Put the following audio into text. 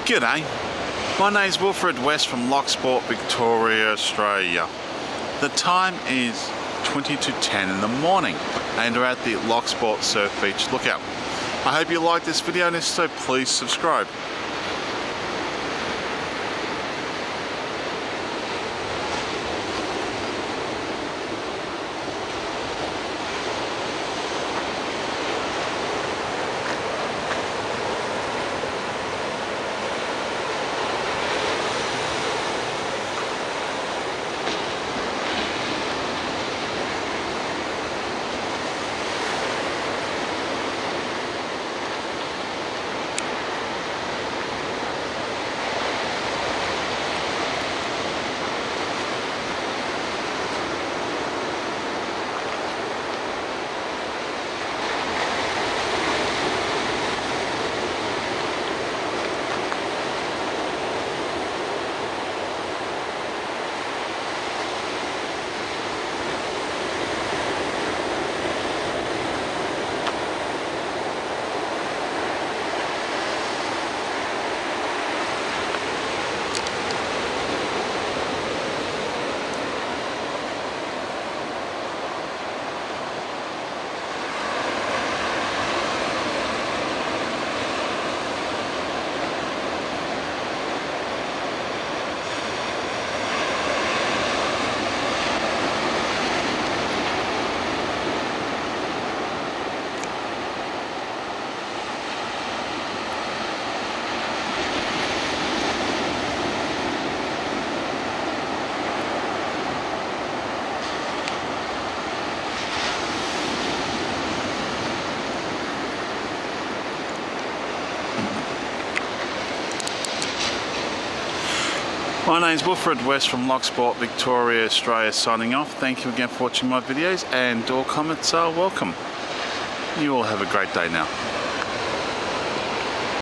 G'day, my name's Wilfred West from Loch, Victoria, Australia. The time is 20 to 10 in the morning and we're at the Loch Surf Beach Lookout. I hope you like this video, and if so, please subscribe. My name is Wilfred West from Loch, Victoria, Australia, signing off. Thank you again for watching my videos, and all comments are welcome. You all have a great day now.